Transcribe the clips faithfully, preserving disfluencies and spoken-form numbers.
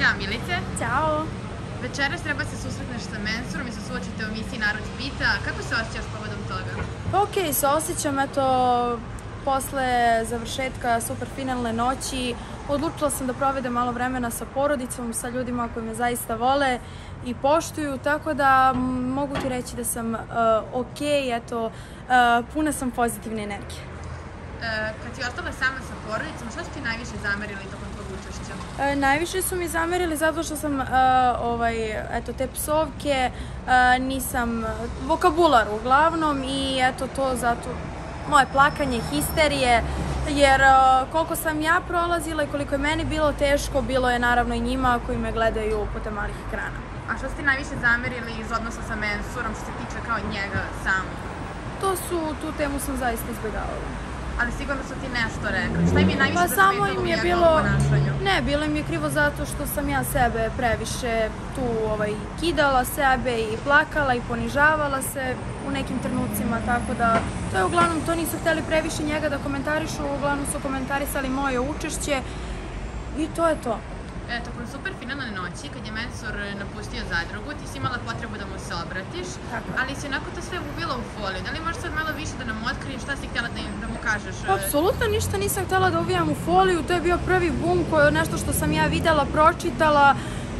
Ćao Milice. Ćao. Večeras treba se susretneš sa Mensurom i se suočite u emisiji Narod pita. Kako se osjećaš povodom toga? Ok, se osjećam, eto, posle završetka superfinalne noći odlučila sam da provedem malo vremena sa porodicom, sa ljudima koji me zaista vole i poštuju, tako da mogu ti reći da sam uh, ok, eto, uh, puna sam pozitivne energije. Uh, kad si ostala sama sa porodicom, šta su ti najviše zamerili tokom tvog učešća? E, najviše su mi zamerili zato što sam, uh, ovaj, eto, te psovke, uh, nisam, vokabular uglavnom i eto to zato moje plakanje, histerije, jer uh, koliko sam ja prolazila i koliko je meni bilo teško, bilo je naravno i njima koji me gledaju putem malih ekrana. A što su ti najviše zamerili iz odnosa sa Mensurom što se tiče kao njega samog? To su, tu temu sam zaista izbjegavala. Ali sigurno su ti nešto rekli. Šta im je najviše Pa samo im je bilo, ponašanju? ne, bilo im je krivo zato što sam ja sebe previše tu ovaj, kidala sebe i plakala i ponižavala se u nekim trenucima, tako da to je uglavnom, to nisu hteli previše njega da komentarišu, uglavnom su komentarisali moje učešće i to je to. E, tokom superfinalne noći, kad je Mensur napustio zadrugu, ti si imala potrebu da mu se obratiš, Tako. ali si onako to sve uvila u foliju. Da li možeš sad malo više da nam otkriješ šta si htjela da, im, da mu kažeš? Pa, apsolutno ništa nisam htjela da uvijam u foliju, to je bio prvi bum, koje je nešto što sam ja videla, pročitala.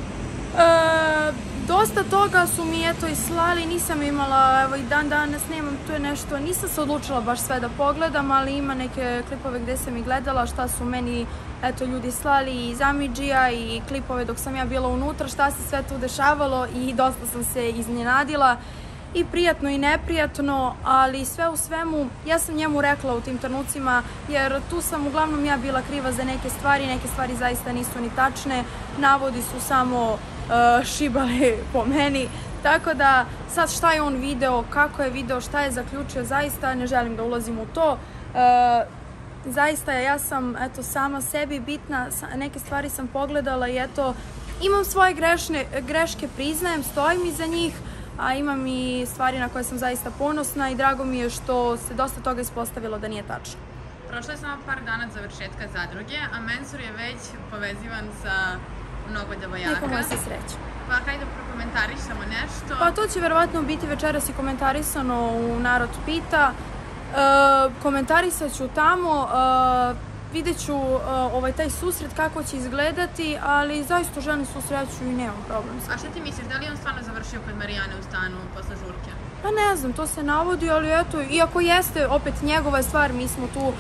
E, dosta toga su mi eto i slali, nisam imala, evo i dan danas nemam, to je nešto, nisam se odlučila baš sve da pogledam, ali ima neke klipove gdje sam i gledala šta su meni eto ljudi slali iz Amidžija i klipove dok sam ja bila unutra, šta se sve tu dešavalo i dosta sam se iznenadila i prijatno i neprijatno, ali sve u svemu ja sam njemu rekla u tim trenucima, jer tu sam uglavnom ja bila kriva za neke stvari, neke stvari zaista nisu ni tačne, navodi su samo uh, šibali po meni, tako da sad šta je on video, kako je video, šta je zaključio, zaista ne želim da ulazim u to. Uh, Zaista ja sam eto sama sebi bitna, neke stvari sam pogledala i eto imam svoje grešne, greške, priznajem, stojim iza njih, a imam i stvari na koje sam zaista ponosna i drago mi je što se dosta toga ispostavilo da nije tačno. Prošlo je samo par dana od završetka zadruge, a Mensur je već povezivan sa mnogo devojaka. Neka moja se sreća. Pa hajde prokomentarišemo nešto. Pa to će verovatno biti večeras i komentarisano u Narod pita. Uh, komentarisat ću tamo, uh, vidjet ću uh, ovaj, taj susret kako će izgledati, ali zaista želim susreću i nemam problem. A šta ti misliš, da li je on stvarno završio kod Marijane u stanu posle žurke? Pa ne znam, to se navodi, ali eto, iako jeste opet njegova stvar, mi smo tu, uh,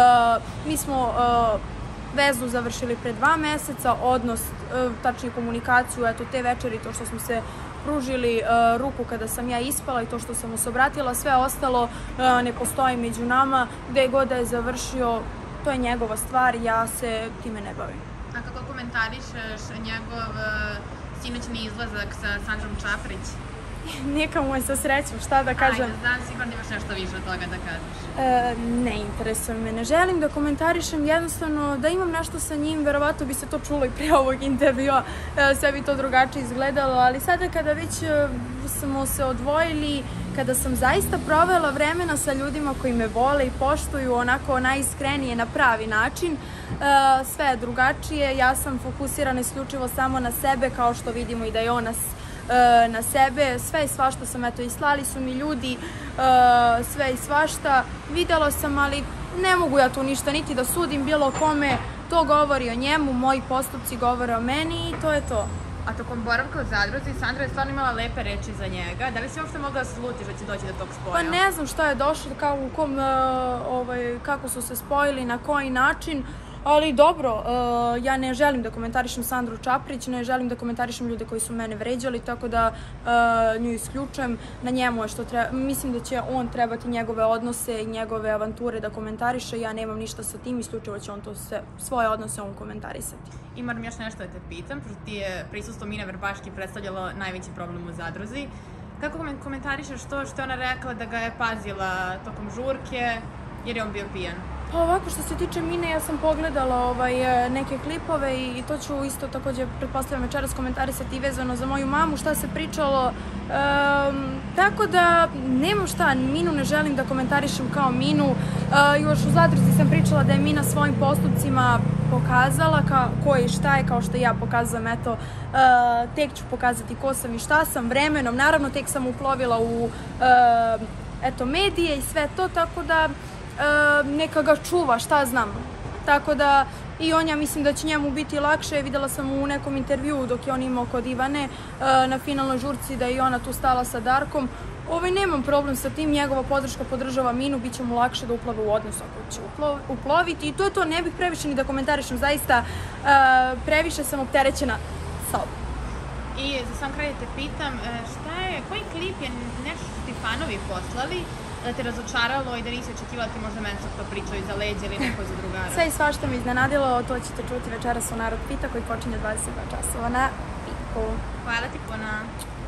mi smo uh, vezu završili pre dva meseca, odnos, uh, tačnije komunikaciju, eto te večeri, to što smo se pružili uh, ruku kada sam ja ispala i to što sam mu se obratila, sve ostalo uh, ne postoji među nama, gde god da je završio, to je njegova stvar, ja se time ne bavim. A kako komentarišeš njegov uh, sinoćni izlazak sa Sandrom Čaprić? Neka mu je sa srećom, šta da kažem. Ajde, znam, sigurno imaš nešto više od toga da kažeš. E, ne interesuje me, ne želim da komentarišem, jednostavno da imam nešto sa njim, verovatno bi se to čulo i pre ovog intervjua, e, sve bi to drugačije izgledalo, ali sada kada već e, smo se odvojili, kada sam zaista provela vremena sa ljudima koji me vole i poštuju onako najiskrenije na pravi način, e, sve je drugačije, ja sam fokusirana isključivo samo na sebe, kao što vidimo i da je ona na sebe, sve i svašta sam, eto, i slali su mi ljudi, sve i svašta, videla sam, ali ne mogu ja tu ništa niti da sudim bilo kome, to govori o njemu, moji postupci govore o meni i to je to. A tokom boravka u zadruzi, Sandra je stvarno imala lepe reči za njega, da li si uopšte mogla da slutiš da će doći do tog spoja? Pa ne znam šta je došlo, kao, u kom, ovaj, kako su se spojili, na koji način, ali dobro, uh, ja ne želim da komentarišem Sandru Čaprić, ne želim da komentarišem ljude koji su mene vređali, tako da uh, nju isključujem. Na njemu je što treba, mislim da će on trebati njegove odnose i njegove avanture da komentariše, ja nemam ništa sa tim, isključivo će on to sve, svoje odnose on komentarisati. I moram još nešto da te pitam, pošto ti je prisustvo Mine Vrbaški predstavljalo najveći problem u zadruzi. Kako komentarišeš to što je ona rekla da ga je pazila tokom žurke, jer je on bio pijan? Pa ovako, što se tiče Mine, ja sam pogledala ovaj, neke klipove i to ću isto također, pretpostavljam, večeras komentarisati vezano za moju mamu, šta se pričalo. Um, tako da, nemam šta, Minu ne želim da komentarišem kao Minu. Uh, još u zadruzi sam pričala da je Mina svojim postupcima pokazala ka, ko je i šta je, kao što ja pokazujem, eto, uh, tek ću pokazati ko sam i šta sam vremenom, naravno tek sam uplovila u uh, eto, medije i sve to, tako da uh, neka ga čuva, šta znam, tako da i on, ja mislim da će njemu biti lakše. Videla sam u nekom intervjuu dok je on imao kod Ivane uh, na finalnoj žurci da je i ona tu stala sa Darkom. Ovaj, nemam problem sa tim, njegova podrška podržava Minu, bit će mu lakše da uplove u odnos ako će uploviti i to je to, ne bih previše ni da komentarišem, zaista uh, previše sam opterećena sobom. I za sam kraj te pitam, šta je, koji klip je nešto što ti fanovi poslali da te razočaralo i da nisi očekivala ti možda mesto to pričaju za leđe ili neko za drugara? Sve i svašta me iznenadilo, to ćete čuti večeras u Narod pita koji počinje dvadeset dva časova na Piku. Hvala ti puno.